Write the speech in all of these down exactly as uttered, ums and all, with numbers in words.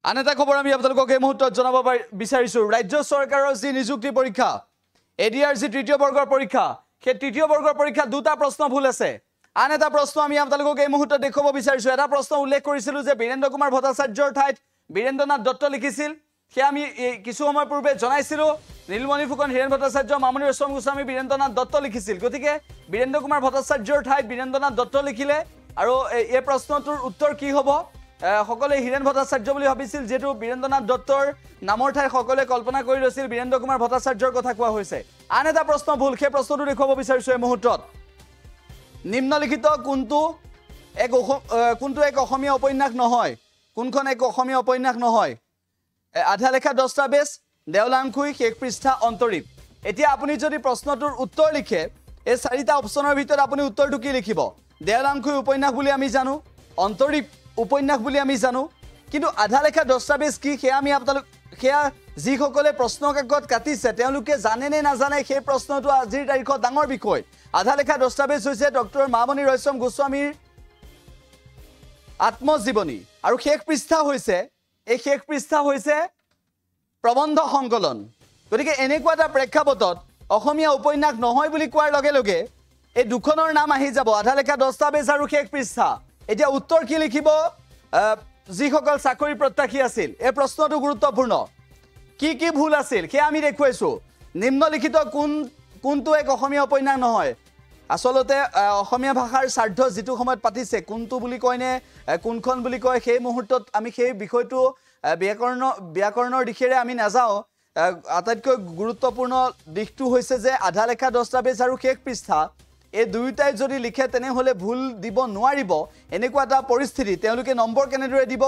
আন এটা খবৰ আমি আপোনালোকক এই মুহূৰ্তত জনাব বিচাৰিছো ৰাজ্য চৰকাৰৰ যি নিযুক্তি পৰীক্ষা এডিআৰ যি তৃতীয় বৰ্গৰ পৰীক্ষা সেই তৃতীয় বৰ্গৰ পৰীক্ষা দুটা প্ৰশ্ন ভুল আছে আন এটা প্ৰশ্ন আমি আপোনালোকক এই মুহূৰ্তত দেখুৱাব বিচাৰিছো এটা প্ৰশ্ন উল্লেখ কৰিছিলো যে বীৰেন্দ্ৰ কুমাৰ ভট্টাচাৰ্যৰ ঠাইত বীৰেন্দ্ৰনাথ দত্ত লিখিছিল সে আমি কিছু সময় পূৰ্বে জনাইছিলো নীলমণি ফুকন হীৰেন ভট্টাচাৰ্য মামনি ৰয়ছম গোস্বামী বীৰেন্দ্ৰনাথ দত্ত লিখিছিল গতিকে বীৰেন্দ্ৰ কুমাৰ ভট্টাচাৰ্যৰ ঠাইত বীৰেন্দ্ৰনাথ দত্ত লিখিলে আৰু এই প্ৰশ্নটোৰ উত্তৰ কি হ'ব সকলে হীৰেন ভট্টাচাৰ্য বুলি ভাবিছিল যেটো বীৰেন্দ্ৰনাথ দত্তৰ নামৰ ঠাই সকলে কল্পনা কৰি লৈছিল বীৰেন্দ্ৰ কুমাৰ ভট্টাচাৰ্যৰ কথা কোৱা হৈছে আন এটা প্ৰশ্ন ভুল সেই প্ৰশ্নটো দেখুৱাব বিচাৰিছো এই মুহূৰ্তত নিম্নলিখিত কোনটো এক কোনটো এক অসমীয়া উপন্যাস নহয় কোনখন এক অসমীয়া উপন্যাস নহয় আধা লেখা দস্তাবেজ দেওলাংখুই শেষ পৃষ্ঠা অন্তৰীপ এতিয়া আপুনি যদি প্ৰশ্নটোৰ উত্তৰ লিখে এই চাৰিটা অপচনৰ ভিতৰত আপুনি উত্তৰটো কি লিখিব দেওলাংখুই উপন্যাস বুলি আমি জানো অন্তৰীপ উপন্যাস বুলি আমি জানো কিন্তু আধা লেখা দস্তাবেজ কি হে আমি আপোনালোক হেয়া যি সকলে প্ৰশ্ন কাকত কাটিছে তেওঁলোকে জানে নে নাজানে সেই প্ৰশ্নটো আজিৰ তাৰিখত ডাঙৰ বিষয় আধা লেখা দস্তাবেজ হৈছে ডক্টৰ মামনি ৰয়ছম গোস্বামীৰ আত্মজীৱনী আৰু শেষ পৃষ্ঠা হৈছে এই শেষ পৃষ্ঠা হৈছে প্ৰবন্ধ সংকলন গতিকে এনেকুৱা এটা প্ৰেক্ষাপটত অসমীয়া উপন্যাস নহয় বুলি কোৱাৰ লগে লগে এই দুখনৰ নাম আহি যাব আধা লেখা দস্তাবেজ আৰু শেষ পৃষ্ঠা এতিয়া উত্তৰ কি লিখিব যি সকল চাকৰি প্ৰত্যাশী আছিল এই প্ৰশ্নটো গুৰুত্বপূৰ্ণ কি কি ভুল আছিল হে আমি দেখুৱাইছো নিম্নলিখিত কোন কোনটো এক অসমীয়া উপন্যাস নহয় আসলতে অসমীয়া ভাষাৰ স্বাৰ্থ যেটো সময়ত পাতিছে কোনটো বুলি কয়নে কোনখন বুলি কয় সেই মুহূৰ্তত আমি সেই বিষয়টো ব্যাকৰণ ব্যাকৰণৰ দিশেৰে আমি নাযাও আটাইতকৈ গুৰুত্বপূৰ্ণ দিশটো হৈছে যে আধা লেখা দস্তাবেজ আৰু শেষ পৃষ্ঠা এই দুইটাই যদি লিখে তেনে হলে ভুল দিব নোৱাৰিব এনেকুৱা এটা পৰিস্থিতি তেওঁলোকে নম্বৰ কেনেদৰে দিব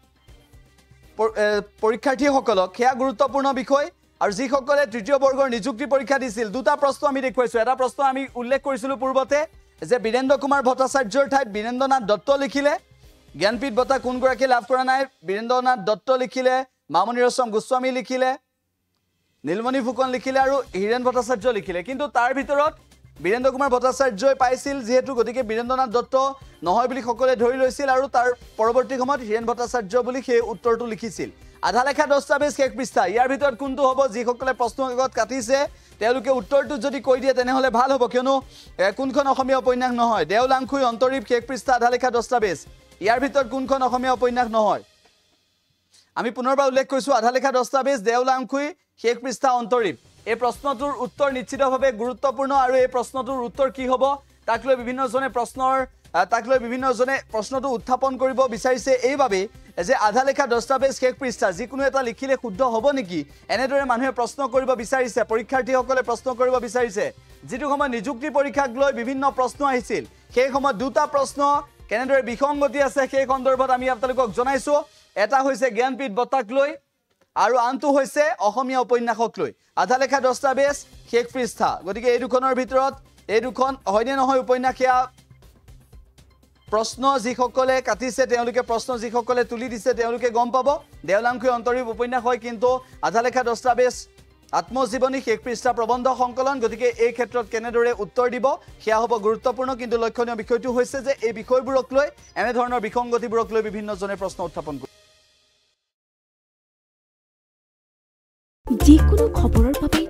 পৰীক্ষাৰ্থীসকলক হেয়া গুৰুত্বপূৰ্ণ বিষয় আৰু যি সকলে তৃতীয় বৰ্গৰ নিযুক্তি পৰীক্ষা দিছিল দুটা প্ৰশ্ন আমি দেখুৱাইছো এটা প্ৰশ্ন আমি উল্লেখ কৰিছিলো পূৰ্বতে যে বীৰেন্দ্ৰ কুমাৰ ভট্টাচাৰ্যৰ ঠাইত বীৰেন্দ্ৰনাথ দত্ত লিখিলে জ্ঞানপীঠ বঁটা কোন গৰাকী লাভ কৰা নাই বীৰেন্দ্ৰনাথ দত্ত লিখিলে মামনি ৰয়ছম গোস্বামী লিখিলে নীলমণি ফুকন লিখিলে আৰু হীৰেন ভট্টাচাৰ্য লিখিলে কিন্তু তাৰ ভিতৰত বীৰেন্দ্ৰ কুমাৰ ভট্টাচাৰ্যই পাইছিল যেহেতু গতিকে বীৰেন্দ্ৰনাথ দত্ত নহয় বুলি সকলে ধৰি লৈছিল আৰু তাৰ পৰৱৰ্তী সময়ত হীৰেন ভট্টাচাৰ্য বুলি সেই উত্তৰটো লিখিছিল আধা লেখা দস্তাবেজ শেষ পৃষ্ঠা ইয়াৰ ভিতৰত কোনটো হ'ব যি সকলে প্ৰশ্ন কাকত কাটিছে তেওঁলোকে উত্তৰটো যদি কৈ দিয়ে তেনে হলে ভাল হ'ব কিয়নো কোনখন অসমীয়া উপন্যাস নহয় দেওলাংখুই অন্তৰীপ শেষ পৃষ্ঠা আধা লেখা দস্তাবেজ ইয়াৰ ভিতৰত কোনখন অসমীয়া উপন্যাস নহয় আমি পুনৰবাৰ উল্লেখ কৰিছো আধা লেখা দস্তাবেজ দেওলাংখুই শেষ পৃষ্ঠা অন্তৰীপ এই প্ৰশ্নটোৰ উত্তৰ নিশ্চিতভাৱে গুৰুত্বপূৰ্ণ আৰু এই প্ৰশ্নটোৰ উত্তৰ কি হ'ব তাক লৈ বিভিন্ন জনে প্ৰশ্নৰ তাক লৈ বিভিন্ন জনে প্ৰশ্নটো উত্থাপন কৰিব বিচাৰিছে এইভাবে যে আধা লেখা দস্তাবেজ শেষ পৃষ্ঠা যিকোনো এটা লিখিলে শুদ্ধ হ'ব নেকি এনেদৰে মানুহে প্ৰশ্ন কৰিব বিচাৰিছে পৰীক্ষাৰ্থীসকলে প্ৰশ্ন কৰিব বিচাৰিছে যেটো সময় নিযুক্তি পৰীক্ষাক লৈ বিভিন্ন প্ৰশ্ন আহিছিল সেই সময়ত দুটা প্ৰশ্ন কেনেদৰে বিসংগতি আছে সেই সন্দৰ্ভত আমি আপোনালোকক জনাইছো এটা হৈছে জ্ঞানপীঠ বঁটাক লৈ আৰু আনটো হৈছে অসমীয়া উপন্যাসক লৈ আধা লেখা দস্তাবেজ শেষ পৃষ্ঠা গতিকে এই দুখনৰ ভিতৰত এই দুখন হয়নে নহয় উপন্যাস ইয়া প্ৰশ্ন যি সকলে কাটিছে তেওঁলোকে প্ৰশ্ন যি সকলে তুলি দিছে তেওঁলোকে গম পাব দেওলাংখুই অন্তৰীপ উপন্যাস হয় কিন্তু আধা লেখা দস্তাবেজ আত্মজীৱনী শেষ পৃষ্ঠা প্ৰবন্ধ সংকলন গতিকে এই ক্ষেত্ৰত কেনেদৰে উত্তৰ দিব হেয়া হ'ব গুৰুত্বপূৰ্ণ কিন্তু লক্ষণীয় বিষয়টো হৈছে যে এই বিষয়বোৰক লৈ এনে ধৰণৰ বিসংগতিবোৰক লৈ বিভিন্ন জনে প্ৰশ্ন উত্থাপন কৰে যিকোনো খবৰৰ বাবে